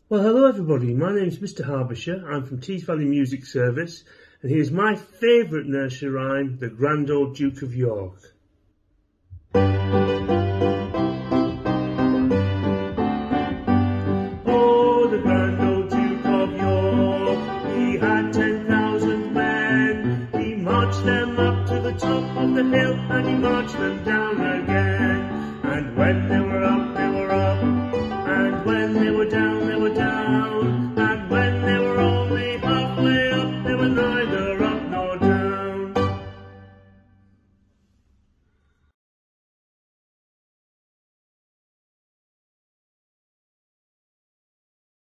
Well, hello everybody, my name's Mr. Harbisher, I'm from Tees Valley Music Service, and here's my favourite nursery rhyme, The Grand Old Duke of York. Oh, the Grand Old Duke of York, he had 10,000 men, he marched them up to the top of the hill, and he marched them down again, and when they were up